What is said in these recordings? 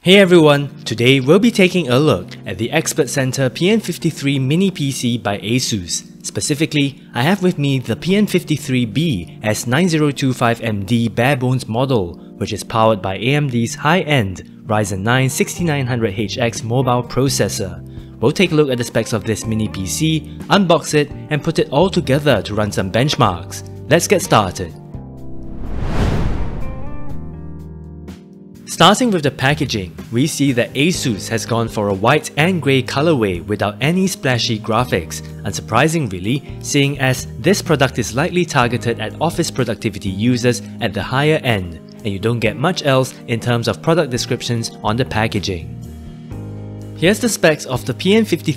Hey everyone, today we'll be taking a look at the ExpertCenter PN53 Mini PC by ASUS. Specifically, I have with me the PN53-B-S9025MD barebones model, which is powered by AMD's high-end Ryzen 9 6900HX mobile processor. We'll take a look at the specs of this mini PC, unbox it, and put it all together to run some benchmarks. Let's get started. Starting with the packaging, we see that ASUS has gone for a white and grey colorway without any splashy graphics, unsurprising really, seeing as this product is likely targeted at office productivity users at the higher end, and you don't get much else in terms of product descriptions on the packaging. Here's the specs of the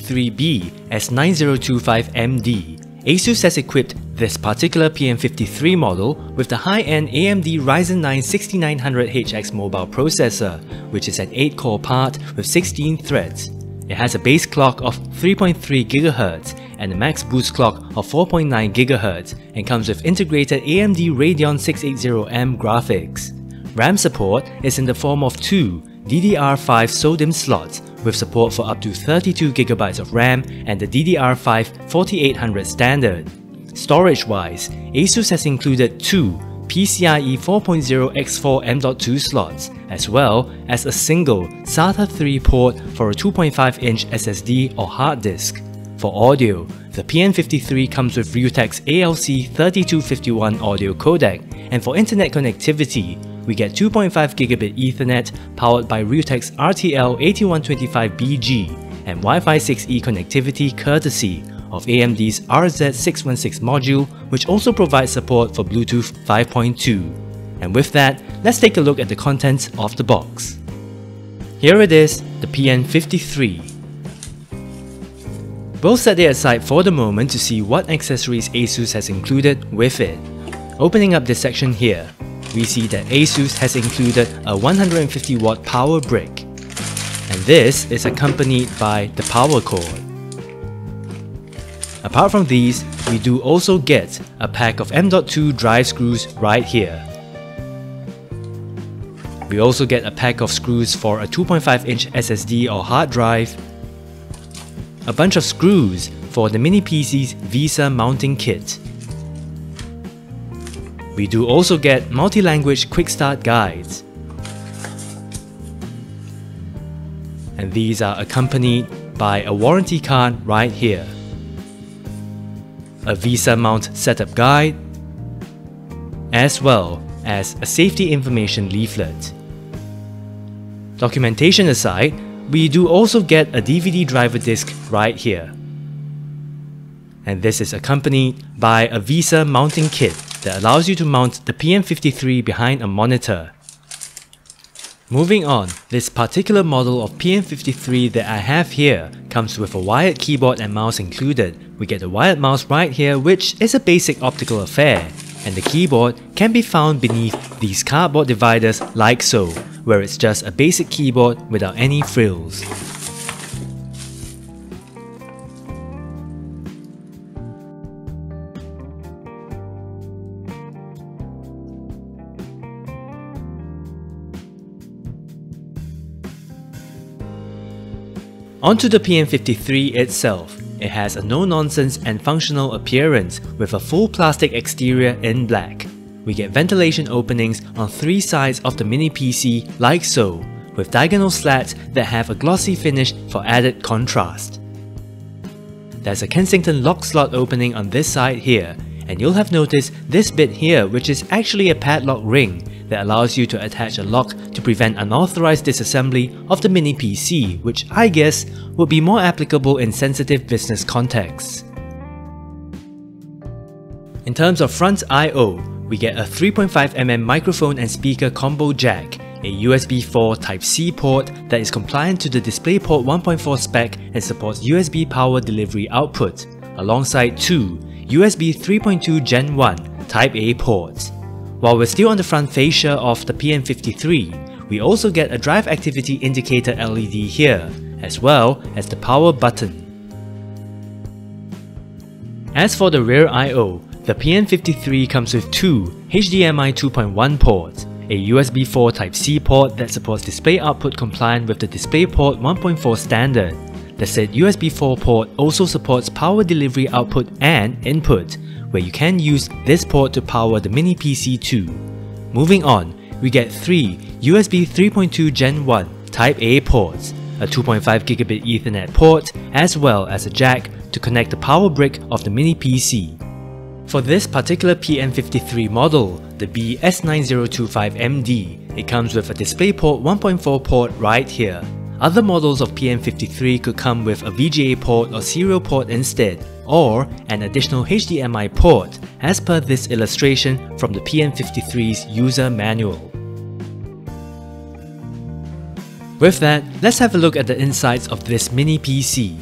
PN53-B-S9025MD. ASUS has equipped this particular PN53 model with the high-end AMD Ryzen 9 6900HX mobile processor, which is an 8-core part with 16 threads. It has a base clock of 3.3 GHz and a max boost clock of 4.9 GHz and comes with integrated AMD Radeon 680M graphics. RAM support is in the form of two DDR5 SODIMM slots with support for up to 32GB of RAM and the DDR5 4800 standard. Storage-wise, ASUS has included two PCIe 4.0x4 M.2 slots, as well as a single SATA 3 port for a 2.5-inch SSD or hard disk. For audio, the PN53 comes with Realtek's ALC3251 audio codec, and for internet connectivity, we get 2.5 Gigabit Ethernet powered by Realtek's RTL8125BG and Wi-Fi 6E connectivity courtesy of AMD's RZ616 module, which also provides support for Bluetooth 5.2. And with that, let's take a look at the contents of the box. Here it is, the PN53. We'll set it aside for the moment to see what accessories ASUS has included with it. Opening up this section here, we see that ASUS has included a 150-watt power brick, and this is accompanied by the power cord. Apart from these, we do also get a pack of M.2 drive screws right here. We also get a pack of screws for a 2.5-inch SSD or hard drive, a bunch of screws for the mini PC's VESA mounting kit. We do also get multi-language quick start guides, and these are accompanied by a warranty card right here, a VESA mount setup guide, as well as a safety information leaflet. Documentation aside, we do also get a DVD driver disc right here, and this is accompanied by a VESA mounting kit that allows you to mount the PN53 behind a monitor. Moving on, this particular model of PN53 that I have here comes with a wired keyboard and mouse included. We get a wired mouse right here, which is a basic optical affair, and the keyboard can be found beneath these cardboard dividers like so, where it's just a basic keyboard without any frills. Onto the PN53 itself. It has a no-nonsense and functional appearance with a full plastic exterior in black. We get ventilation openings on three sides of the mini PC like so, with diagonal slats that have a glossy finish for added contrast. There's a Kensington lock slot opening on this side here, and you'll have noticed this bit here, which is actually a padlock ring that allows you to attach a lock to prevent unauthorized disassembly of the mini PC, which I guess would be more applicable in sensitive business contexts. In terms of front I/O, we get a 3.5mm microphone and speaker combo jack, a USB 4 Type-C port that is compliant to the DisplayPort 1.4 spec and supports USB power delivery output, alongside two USB 3.2 Gen 1 Type-A ports. While we're still on the front fascia of the PN53, we also get a drive activity indicator LED here, as well as the power button. As for the rear I/O, the PN53 comes with two HDMI 2.1 ports, a USB 4 Type-C port that supports display output compliant with the DisplayPort 1.4 standard. The said USB 4 port also supports power delivery output and input, where you can use this port to power the mini PC too. Moving on, we get 3 USB 3.2 Gen 1 Type A ports, a 2.5GB Ethernet port, as well as a jack to connect the power brick of the mini PC. For this particular PN53 model, the B-S9025MD, it comes with a DisplayPort 1.4 port right here. Other models of PN53 could come with a VGA port or serial port instead, or an additional HDMI port, as per this illustration from the PN53's user manual. With that, let's have a look at the insides of this mini PC.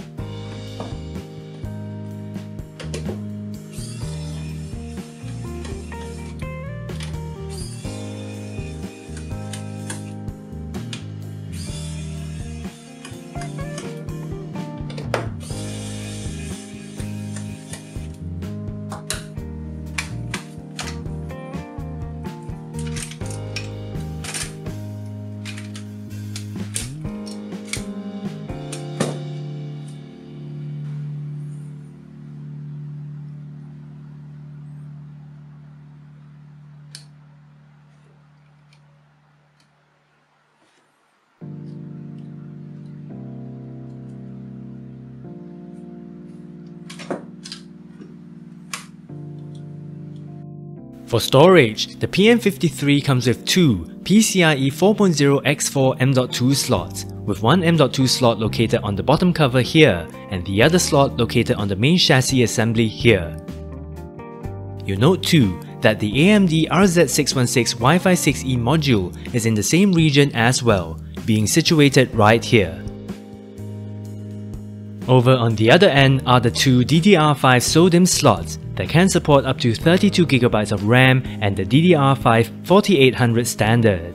For storage, the PN53 comes with two PCIe 4.0 X4 M.2 slots, with one M.2 slot located on the bottom cover here and the other slot located on the main chassis assembly here. You'll note too that the AMD RZ616 Wi-Fi 6E module is in the same region as well, being situated right here. Over on the other end are the two DDR5 SODIMM slots that can support up to 32GB of RAM and the DDR5 4800 standard.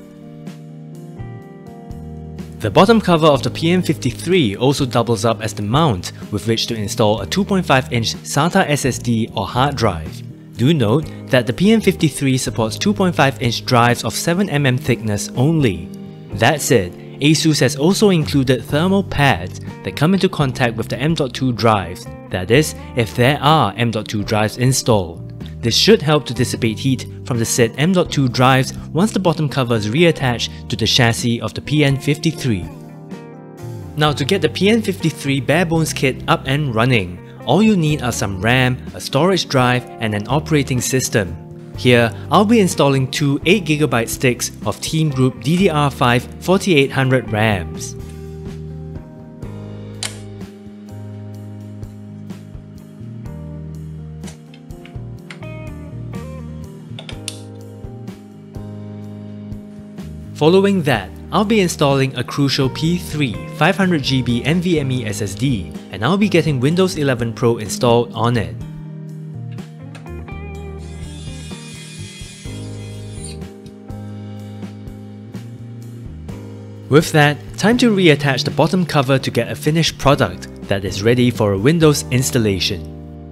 The bottom cover of the PN53 also doubles up as the mount with which to install a 2.5-inch SATA SSD or hard drive. Do note that the PN53 supports 2.5-inch drives of 7mm thickness only. That said, ASUS has also included thermal pads that come into contact with the M.2 drives, that is, if there are M.2 drives installed. This should help to dissipate heat from the said M.2 drives once the bottom cover is reattached to the chassis of the PN53. Now, to get the PN53 barebones kit up and running, all you need are some RAM, a storage drive, and an operating system. Here, I'll be installing two 8GB sticks of Team Group DDR5 4800 RAMs. Following that, I'll be installing a Crucial P3 500GB NVMe SSD, and I'll be getting Windows 11 Pro installed on it. With that, time to reattach the bottom cover to get a finished product that is ready for a Windows installation.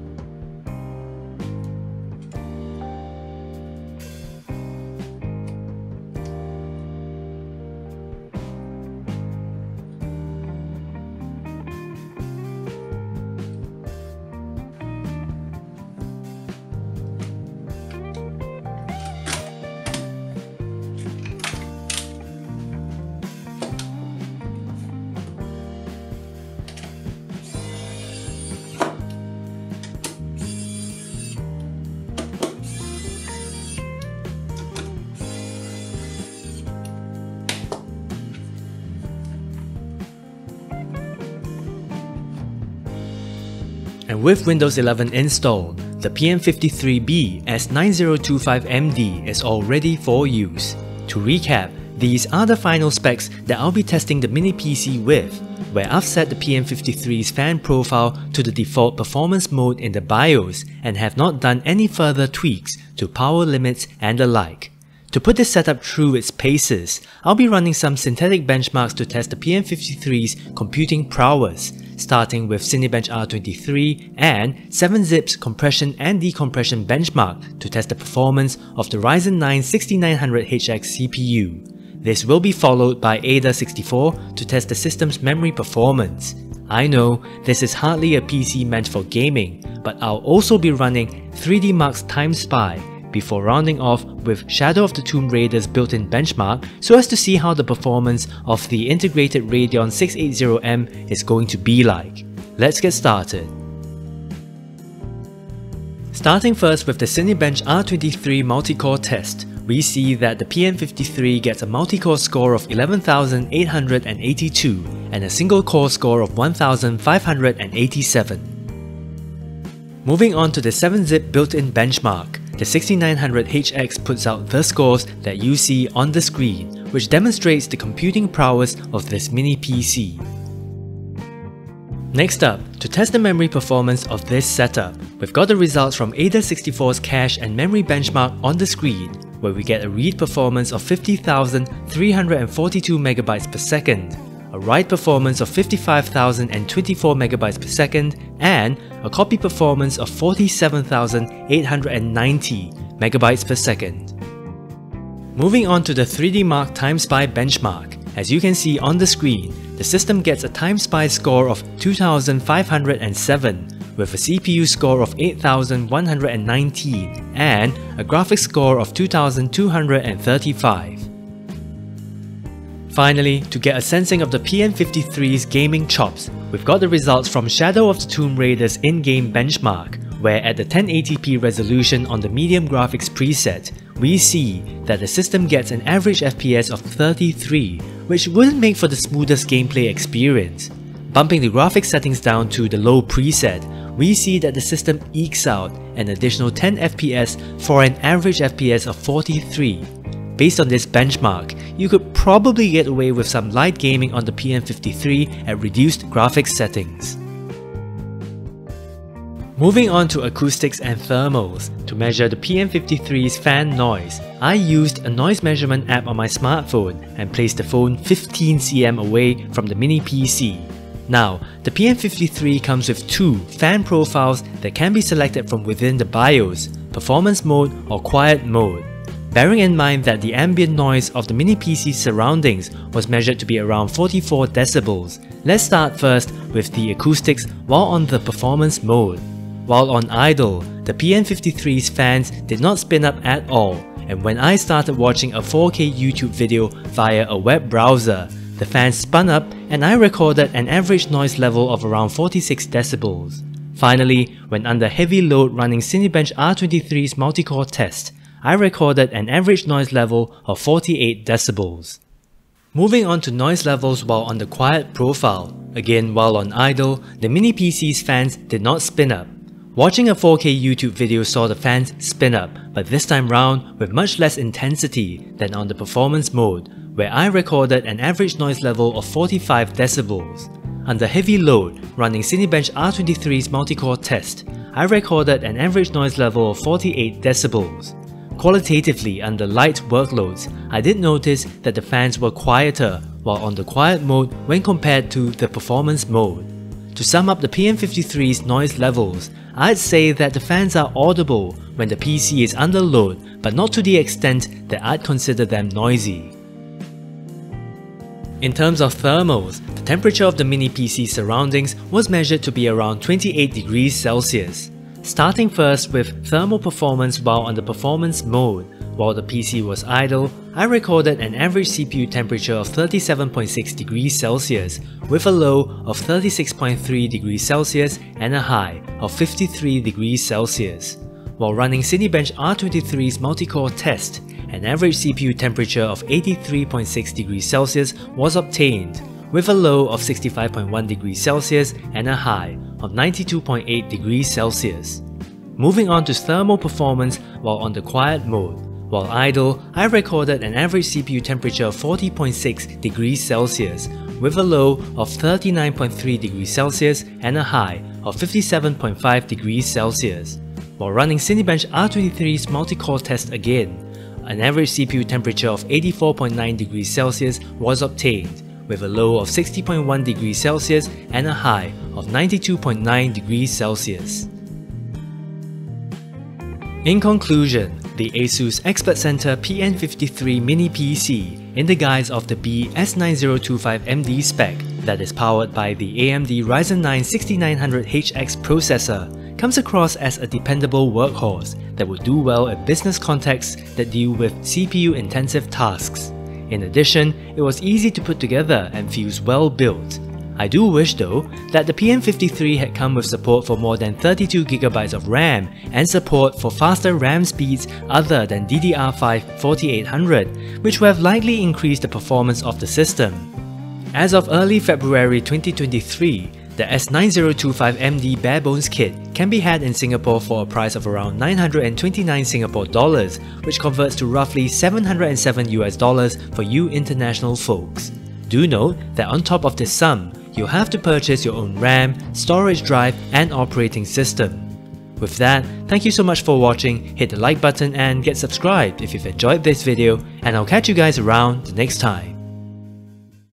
And with Windows 11 installed, the PN53-B-S9025MD is all ready for use. To recap, these are the final specs that I'll be testing the mini PC with, where I've set the PN53's fan profile to the default performance mode in the BIOS and have not done any further tweaks to power limits and the like. To put this setup through its paces, I'll be running some synthetic benchmarks to test the PN53's computing prowess, starting with Cinebench R23 and 7-zip's compression and decompression benchmark to test the performance of the Ryzen 9 6900HX CPU. This will be followed by ADA64 to test the system's memory performance. I know this is hardly a PC meant for gaming, but I'll also be running 3D Mark's Time Spy before rounding off with Shadow of the Tomb Raider's built-in benchmark so as to see how the performance of the integrated Radeon 680M is going to be like. Let's get started. Starting first with the Cinebench R23 multi-core test, we see that the PN53 gets a multi-core score of 11,882 and a single-core score of 1,587. Moving on to the 7-zip built-in benchmark, the 6900HX puts out the scores that you see on the screen, which demonstrates the computing prowess of this mini PC. Next up, to test the memory performance of this setup, we've got the results from ADA64's cache and memory benchmark on the screen, where we get a read performance of 50,342 MB per second, a write performance of 55,024 MB per second, and a copy performance of 47,890 MB per second. Moving on to the 3D Mark Time Spy benchmark, as you can see on the screen, the system gets a Time Spy score of 2,507 with a CPU score of 8,119 and a graphics score of 2,235. Finally, to get a sensing of the PN53's gaming chops, we've got the results from Shadow of the Tomb Raider's in-game benchmark, where at the 1080p resolution on the medium graphics preset, we see that the system gets an average FPS of 33, which wouldn't make for the smoothest gameplay experience. Bumping the graphics settings down to the low preset, we see that the system ekes out an additional 10 FPS for an average FPS of 43. Based on this benchmark, you could probably get away with some light gaming on the PN53 at reduced graphics settings. Moving on to acoustics and thermals, to measure the PN53's fan noise, I used a noise measurement app on my smartphone and placed the phone 15 cm away from the mini PC. Now, the PN53 comes with two fan profiles that can be selected from within the BIOS, performance mode or quiet mode. Bearing in mind that the ambient noise of the mini PC's surroundings was measured to be around 44 decibels, let's start first with the acoustics while on the performance mode. While on idle, the PN53's fans did not spin up at all, and when I started watching a 4K YouTube video via a web browser, the fans spun up and I recorded an average noise level of around 46 decibels. Finally, when under heavy load running Cinebench R23's multi-core test, I recorded an average noise level of 48 decibels. Moving on to noise levels while on the quiet profile. Again, while on idle, the mini PC's fans did not spin up. Watching a 4K YouTube video saw the fans spin up, but this time round with much less intensity than on the performance mode, where I recorded an average noise level of 45 decibels. Under heavy load, running Cinebench R23's multi-core test, I recorded an average noise level of 48 decibels. Qualitatively, under light workloads, I did notice that the fans were quieter while on the quiet mode when compared to the performance mode. To sum up the PN53's noise levels, I'd say that the fans are audible when the PC is under load, but not to the extent that I'd consider them noisy. In terms of thermals, the temperature of the mini PC surroundings was measured to be around 28 degrees Celsius. Starting first with thermal performance while on the performance mode. While the PC was idle, I recorded an average CPU temperature of 37.6 degrees Celsius with a low of 36.3 degrees Celsius and a high of 53 degrees Celsius. While running Cinebench R23's multi-core test, an average CPU temperature of 83.6 degrees Celsius was obtained, with a low of 65.1 degrees Celsius and a high of 92.8 degrees Celsius. Moving on to thermal performance while on the quiet mode. While idle, I recorded an average CPU temperature of 40.6 degrees Celsius with a low of 39.3 degrees Celsius and a high of 57.5 degrees Celsius. While running Cinebench R23's multi-core test again, an average CPU temperature of 84.9 degrees Celsius was obtained, with a low of 60.1 degrees Celsius and a high of 92.9 degrees Celsius. In conclusion, the ASUS ExpertCenter PN53 Mini PC, in the guise of the B-S9025MD spec that is powered by the AMD Ryzen 9 6900HX processor, comes across as a dependable workhorse that would do well in business contexts that deal with CPU-intensive tasks. In addition, it was easy to put together and feels well built. I do wish though that the PN53 had come with support for more than 32GB of RAM and support for faster RAM speeds other than DDR5 4800, which would have likely increased the performance of the system. As of early February 2023, the S9025MD barebones kit can be had in Singapore for a price of around 929 Singapore dollars, which converts to roughly $707 for you international folks. Do note that on top of this sum, you'll have to purchase your own RAM, storage drive, and operating system. With that, thank you so much for watching, hit the like button and get subscribed if you've enjoyed this video, and I'll catch you guys around the next time.